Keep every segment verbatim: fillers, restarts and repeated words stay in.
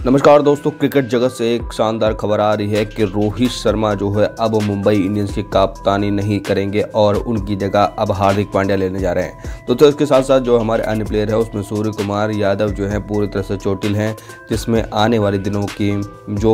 नमस्कार दोस्तों, क्रिकेट जगत से एक शानदार खबर आ रही है कि रोहित शर्मा जो है अब मुंबई इंडियंस की कप्तानी नहीं करेंगे और उनकी जगह अब हार्दिक पांड्या लेने जा रहे हैं। तो, तो इसके साथ साथ जो हमारे अन्य प्लेयर है उसमें सूर्य कुमार यादव जो है पूरी तरह से चोटिल हैं, जिसमें आने वाले दिनों की जो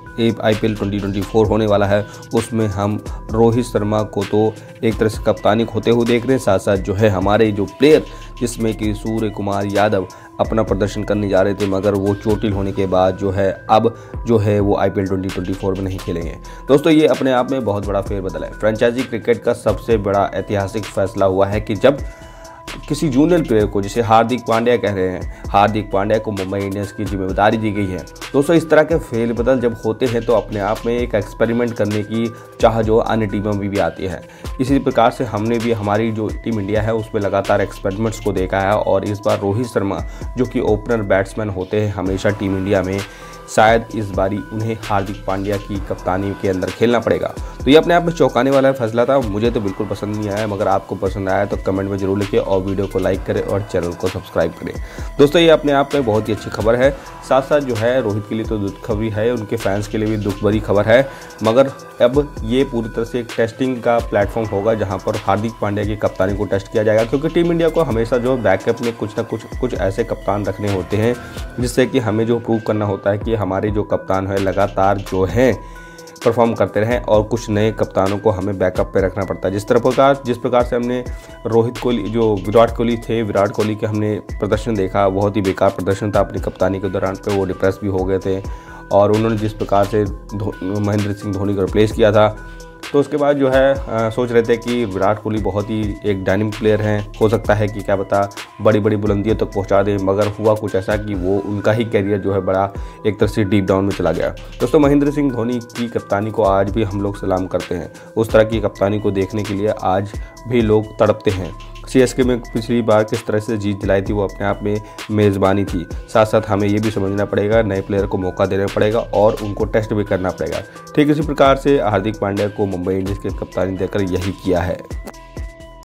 I P L twenty twenty four होने वाला है उसमें हम रोहित शर्मा को तो एक तरह से कप्तानी होते हुए देख रहे हैं। साथ साथ जो है हमारे जो प्लेयर जिसमें कि सूर्य कुमार यादव अपना प्रदर्शन करने जा रहे थे, मगर वो चोटिल होने के बाद जो है अब जो है वो I P L twenty twenty four में नहीं खेलेंगे। दोस्तों, ये अपने आप में बहुत बड़ा फेरबदल है। फ्रेंचाइजी क्रिकेट का सबसे बड़ा ऐतिहासिक फैसला हुआ है कि जब किसी जूनियर प्लेयर को, जिसे हार्दिक पांड्या कह रहे हैं, हार्दिक पांड्या को मुंबई इंडियंस की जिम्मेदारी दी गई है। दोस्तों, इस तरह के फेरबदल जब होते हैं तो अपने आप में एक एक्सपेरिमेंट करने की चाह जो अन्य टीमों में भी आती है। इसी प्रकार से हमने भी हमारी जो टीम इंडिया है उसमें लगातार एक्सपेरिमेंट्स को देखा है और इस बार रोहित शर्मा जो कि ओपनर बैट्समैन होते हैं हमेशा टीम इंडिया में, शायद इस बारी उन्हें हार्दिक पांड्या की कप्तानी के अंदर खेलना पड़ेगा। तो ये अपने आप में चौंकाने वाला फैसला था। मुझे तो बिल्कुल पसंद नहीं आया, मगर आपको पसंद आया तो कमेंट में जरूर लिखिए और वीडियो को लाइक करें और चैनल को सब्सक्राइब करें। दोस्तों, ये अपने आप में बहुत ही अच्छी खबर है। साथ साथ जो है रोहित के लिए तो दुख खबरी है, उनके फैंस के लिए भी दुख भरी खबर है, मगर अब ये पूरी तरह से एक टेस्टिंग का प्लेटफॉर्म होगा जहाँ पर हार्दिक पांड्या की कप्तानी को टेस्ट किया जाएगा। क्योंकि टीम इंडिया को हमेशा जो बैकअप में कुछ ना कुछ कुछ ऐसे कप्तान रखने होते हैं जिससे कि हमें जो प्रूव करना होता है कि हमारे जो कप्तान है लगातार जो है परफॉर्म करते रहें, और कुछ नए कप्तानों को हमें बैकअप पे रखना पड़ता है। जिस तरह प्रकार जिस प्रकार से हमने रोहित कोहली, जो विराट कोहली थे, विराट कोहली के हमने प्रदर्शन देखा, बहुत ही बेकार प्रदर्शन था अपनी कप्तानी के दौरान पे, वो डिप्रेस भी हो गए थे। और उन्होंने जिस प्रकार से महेंद्र सिंह धोनी को रिप्लेस किया था, तो उसके बाद जो है आ, सोच रहे थे कि विराट कोहली बहुत ही एक डायनामिक प्लेयर हैं, हो सकता है कि क्या पता बड़ी बड़ी बुलंदियों तक पहुंचा दें, मगर हुआ कुछ ऐसा कि वो उनका ही कैरियर जो है बड़ा एक तरह से डीप डाउन में चला गया। दोस्तों, महेंद्र सिंह धोनी की कप्तानी को आज भी हम लोग सलाम करते हैं। उस तरह की कप्तानी को देखने के लिए आज भी लोग तड़पते हैं। सी एस के में पिछली बार किस तरह से जीत दिलाई थी वो अपने आप में मेज़बानी थी। साथ साथ हमें ये भी समझना पड़ेगा, नए प्लेयर को मौका देना पड़ेगा और उनको टेस्ट भी करना पड़ेगा। ठीक इसी प्रकार से हार्दिक पांड्या को मुंबई इंडियंस की कप्तानी देकर यही किया है।